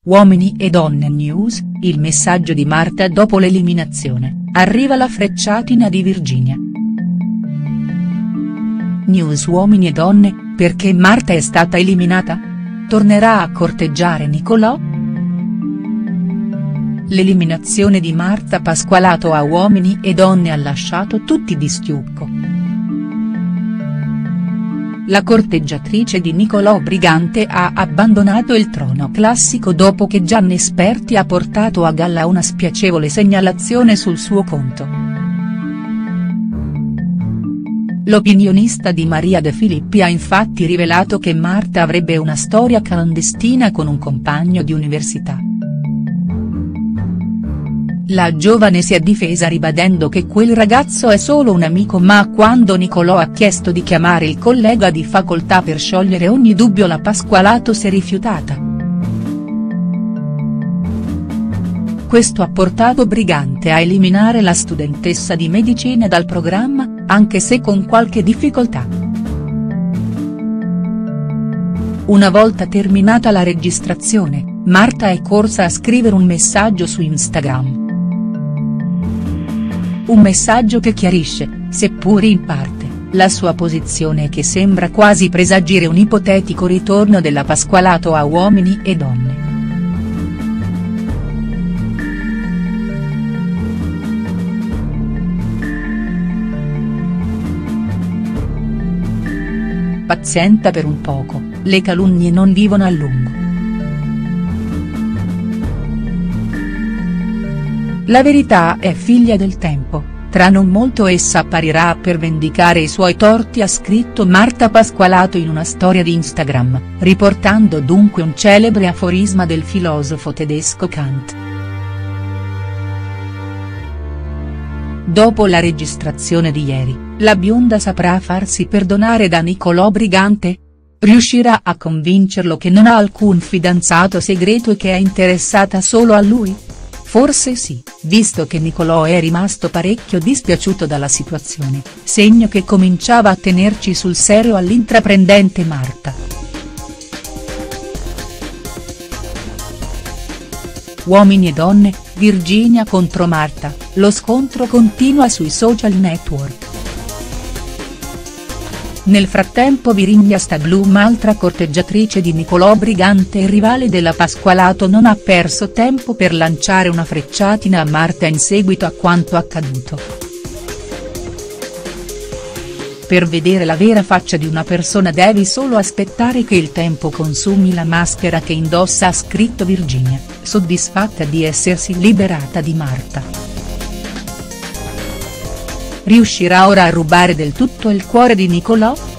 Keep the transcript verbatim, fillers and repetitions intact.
Uomini e donne news, il messaggio di Marta dopo l'eliminazione, arriva la frecciatina di Virginia. News Uomini e donne, perché Marta è stata eliminata? Tornerà a corteggiare Nicolò? L'eliminazione di Marta Pasqualato a Uomini e donne ha lasciato tutti di stucco. La corteggiatrice di Nicolò Brigante ha abbandonato il trono classico dopo che Gianni Esperti ha portato a galla una spiacevole segnalazione sul suo conto. L'opinionista di Maria De Filippi ha infatti rivelato che Marta avrebbe una storia clandestina con un compagno di università. La giovane si è difesa ribadendo che quel ragazzo è solo un amico, ma quando Nicolò ha chiesto di chiamare il collega di facoltà per sciogliere ogni dubbio la Pasqualato si è rifiutata. Questo ha portato Brigante a eliminare la studentessa di medicina dal programma, anche se con qualche difficoltà. Una volta terminata la registrazione, Marta è corsa a scrivere un messaggio su Instagram. Un messaggio che chiarisce, seppur in parte, la sua posizione e che sembra quasi presagire un ipotetico ritorno della Pasqualato a Uomini e donne. Pazienta per un poco, le calunnie non vivono a lungo. La verità è figlia del tempo, tra non molto essa apparirà per vendicare i suoi torti, ha scritto Marta Pasqualato in una storia di Instagram, riportando dunque un celebre aforisma del filosofo tedesco Kant. Dopo la registrazione di ieri, la bionda saprà farsi perdonare da Nicolò Brigante? Riuscirà a convincerlo che non ha alcun fidanzato segreto e che è interessata solo a lui? Forse sì, visto che Nicolò è rimasto parecchio dispiaciuto dalla situazione, segno che cominciava a tenerci sul serio all'intraprendente Marta. Uomini e donne, Virginia contro Marta, lo scontro continua sui social network. Nel frattempo Virginia Staglum, altra corteggiatrice di Nicolò Brigante e rivale della Pasqualato, non ha perso tempo per lanciare una frecciatina a Marta in seguito a quanto accaduto. Per vedere la vera faccia di una persona devi solo aspettare che il tempo consumi la maschera che indossa, ha scritto Virginia, soddisfatta di essersi liberata di Marta. Riuscirà ora a rubare del tutto il cuore di Nicolò?